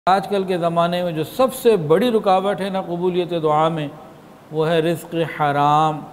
आजकल के ज़माने में जो सबसे बड़ी रुकावट है ना कबूलियत दुआ में, वो है रिज़्क़ हराम।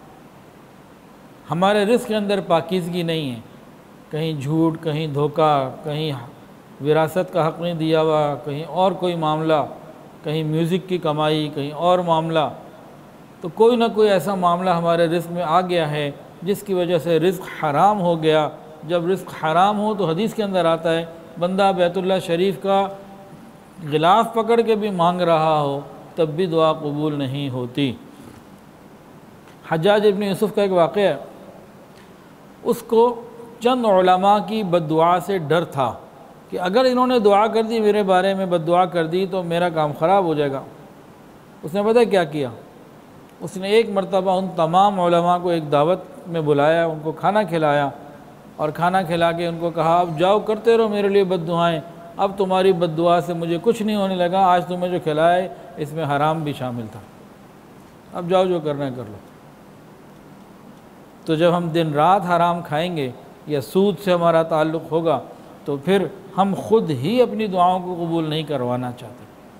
हमारे रिज़्क़ के अंदर पाकीज़गी नहीं है, कहीं झूठ, कहीं धोखा, कहीं विरासत का हक़ नहीं दिया हुआ, कहीं और कोई मामला, कहीं म्यूज़िक की कमाई, कहीं और मामला। तो कोई ना कोई ऐसा मामला हमारे रिज़्क़ में आ गया है जिसकी वजह से रिज़्क़ हराम हो गया। जब रिज़्क़ हराम हो तो हदीस के अंदर आता है, बंदा बैतुल्लाह शरीफ का गिलाफ़ पकड़ के भी मांग रहा हो तब भी दुआ कबूल नहीं होती। हज्जाज इब्न यूसुफ़ का एक वाक़या है, उसको चंद उलमा की बद्दुआ से डर था कि अगर इन्होंने दुआ कर दी, मेरे बारे में बद्दुआ कर दी तो मेरा काम ख़राब हो जाएगा। उसने पता क्या किया, उसने एक मरतबा उन तमाम उलमा को एक दावत में बुलाया, उनको खाना खिलाया और खाना खिला के उनको कहा, अब जाओ करते रहो मेरे लिए बद्दुआएँ, अब तुम्हारी बद्दुआ से मुझे कुछ नहीं होने लगा, आज तुम्हें जो खिलाए इसमें हराम भी शामिल था, अब जाओ जो करना है कर लो। तो जब हम दिन रात हराम खाएंगे या सूद से हमारा ताल्लुक़ होगा तो फिर हम खुद ही अपनी दुआओं को कबूल नहीं करवाना चाहते।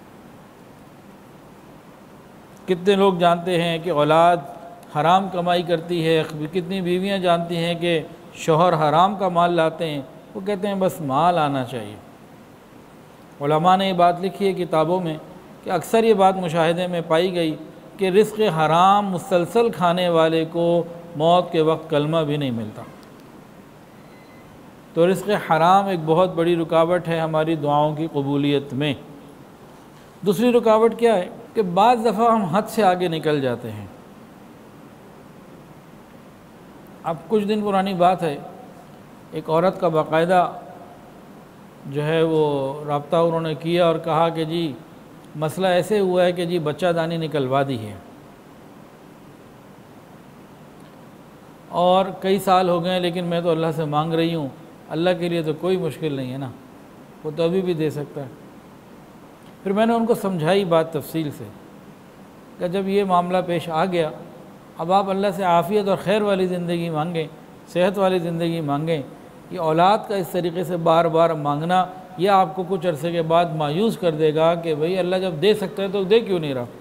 कितने लोग जानते हैं कि औलाद हराम कमाई करती है, कितनी बीवियां जानती हैं कि शौहर हराम का माल लाते हैं, वो कहते हैं बस माल आना चाहिए। उलमा ने ये बात लिखी है किताबों में कि अक्सर ये बात मुशाहिदे में पाई गई कि रिज़्क़ हराम मुसलसल खाने वाले को मौत के वक्त कलमा भी नहीं मिलता। तो रिज़्क़ हराम एक बहुत बड़ी रुकावट है हमारी दुआओं की कबूलियत में। दूसरी रुकावट क्या है कि बाज़ दफ़ा हम हद से आगे निकल जाते हैं। अब कुछ दिन पुरानी बात है, एक औरत का बाकायदा जो है वो रब्ता उन्होंने किया और कहा कि जी मसला ऐसे हुआ है कि जी बच्चादानी निकलवा दी है और कई साल हो गए, लेकिन मैं तो अल्लाह से मांग रही हूँ, अल्लाह के लिए तो कोई मुश्किल नहीं है ना, वो तो अभी भी दे सकता है। फिर मैंने उनको समझाई बात तफसील से कि जब ये मामला पेश आ गया, अब आप अल्लाह से आफ़ियत और खैर वाली ज़िंदगी मांगें, सेहत वाली ज़िंदगी मांगें। ये औलाद का इस तरीके से बार बार मांगना यह आपको कुछ अरसे के बाद मायूस कर देगा कि भाई अल्लाह जब दे सकता है तो दे क्यों नहीं रहा।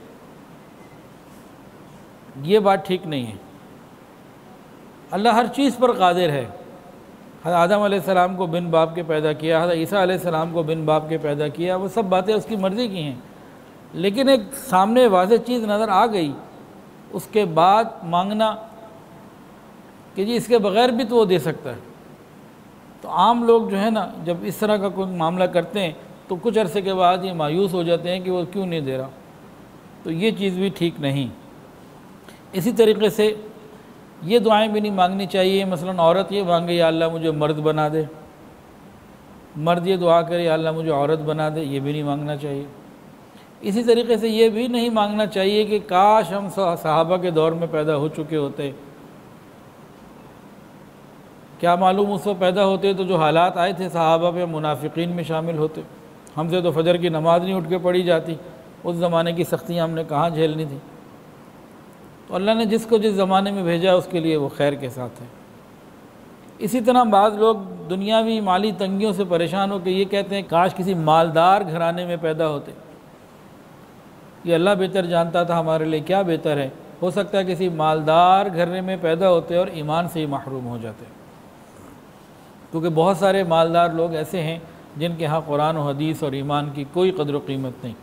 ये बात ठीक नहीं है। अल्लाह हर चीज़ पर कादिर है। हज़रत आदम अलैहिस्सलाम को बिन बाप के पैदा किया, हज़रत ईसा अलैहिस्सलाम को बिन बाप के पैदा किया, वो सब बातें उसकी मर्ज़ी की हैं। लेकिन एक सामने वाज़ेह चीज़ नज़र आ गई, उसके बाद मांगना कि जी इसके बग़ैर भी तो वो दे सकता है। तो आम लोग जो है ना, जब इस तरह का कोई मामला करते हैं तो कुछ अरसे के बाद ये मायूस हो जाते हैं कि वो क्यों नहीं दे रहा। तो ये चीज़ भी ठीक नहीं। इसी तरीके से ये दुआएं भी नहीं मांगनी चाहिए। मसलन औरत ये मांगे या अल्लाह मुझे मर्द बना दे, मर्द ये दुआ करे या अल्लाह मुझे औरत बना दे, ये भी नहीं मांगना चाहिए। इसी तरीके से ये भी नहीं मांगना चाहिए कि काश हम सहाबा के दौर में पैदा हो चुके होते, क्या मालूम उस वक्त पैदा होते तो जो हालात आए थे सहाबा पे मुनाफिकीन में शामिल होते, हमसे तो फजर की नमाज नहीं उठ के पढ़ी जाती, उस ज़माने की सख्तियाँ हमने कहाँ झेलनी थी। तो अल्लाह ने जिसको जिस ज़माने में भेजा उसके लिए वो खैर के साथ है। इसी तरह बाज़ लोग दुनियावी माली तंगियों से परेशान होकर ये कहते हैं काश किसी मालदार घराने में पैदा होते। ये अल्लाह बेहतर जानता था हमारे लिए क्या बेहतर है। हो सकता है किसी मालदार घराने में पैदा होते और ईमान से ही महरूम हो जाते, क्योंकि बहुत सारे मालदार लोग ऐसे हैं जिनके यहाँ कुरान और हदीस और ईमान की कोई कदर कीमत नहीं।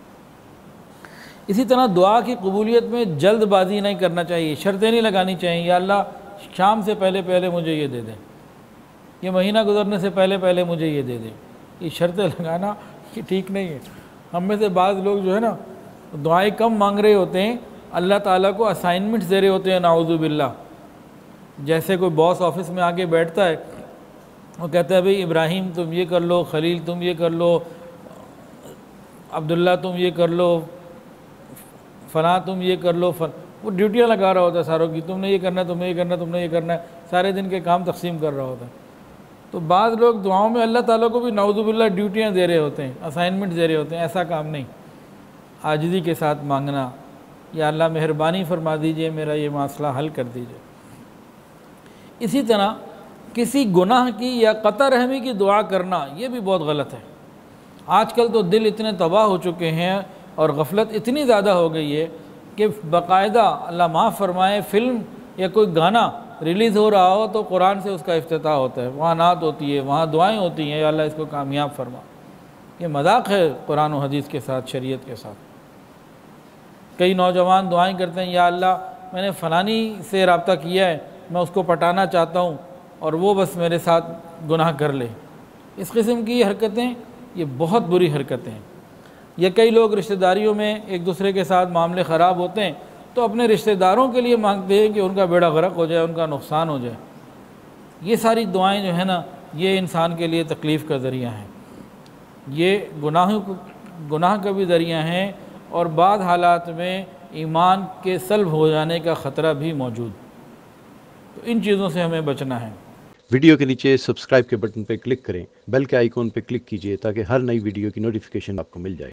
इसी तरह दुआ की कबूलियत में जल्दबाजी नहीं करना चाहिए, शर्तें नहीं लगानी चाहिए, या अल्लाह शाम से पहले पहले मुझे ये दे दें, ये महीना गुजरने से पहले पहले मुझे ये दे दें। ये शर्तें लगाना ये ठीक नहीं है। हम में से बाज़ लोग जो है ना दुआएं कम मांग रहे होते हैं, अल्लाह ताला को असाइनमेंट्स दे रहे होते हैं, नाउज़ु बिल्लाह। जैसे कोई बॉस ऑफिस में आके बैठता है, वो कहता है भाई इब्राहिम तुम ये कर लो, खलील तुम ये कर लो, अब्दुल्ला तुम ये कर लो, फ़लाँ तुम ये कर लो, वो ड्यूटियाँ लगा रहा होता है सारों की, तुमने ये करना है, तुमने ये करना है, तुमने ये करना है, सारे दिन के काम तकसीम कर रहा होता है। तो बाज़ लोग दुआओं में अल्लाह ताला को भी नाउज़ु बिल्लाह ड्यूटियाँ दे रहे होते हैं, असाइनमेंट दे रहे होते हैं। ऐसा काम नहीं। आजिज़ी के साथ मांगना, या अल्लाह मेहरबानी फरमा दीजिए, मेरा ये मसला हल कर दीजिए। इसी तरह किसी गुनाह की या कता रहमी की दुआ करना ये भी बहुत गलत है। आजकल तो दिल इतने तबाह हो चुके हैं और गफलत इतनी ज़्यादा हो गई है कि बाकायदा अल्लाह माफ़ फरमाए फ़िल्म या कोई गाना रिलीज़ हो रहा हो तो कुरान से उसका इफ्तिताह होता है, वहाँ नात होती है, वहाँ दुआएं होती हैं, या अल्लाह इसको कामयाब फरमा। ये मजाक है कुरान और हदीस के साथ, शरीयत के साथ। कई नौजवान दुआएं करते हैं, या अल्लाह मैंने फ़लानी से रब्ता किया है, मैं उसको पटाना चाहता हूँ और वो बस मेरे साथ गुनाह कर ले। इस किस्म की हरकतें ये बहुत बुरी हरकतें हैं। या कई लोग रिश्तेदारियों में एक दूसरे के साथ मामले ख़राब होते हैं तो अपने रिश्तेदारों के लिए मांगते हैं कि उनका बेड़ा गर्क हो जाए, उनका नुकसान हो जाए। ये सारी दुआएं जो है ना, ये इंसान के लिए तकलीफ़ का ज़रिया हैं, ये गुनाह का भी ज़रिया हैं और बाद हालात में ईमान के सल्ब हो जाने का ख़तरा भी मौजूद। तो इन चीज़ों से हमें बचना है। वीडियो के नीचे सब्सक्राइब के बटन पर क्लिक करें, बेल के आइकॉन पर क्लिक कीजिए ताकि हर नई वीडियो की नोटिफिकेशन आपको मिल जाए।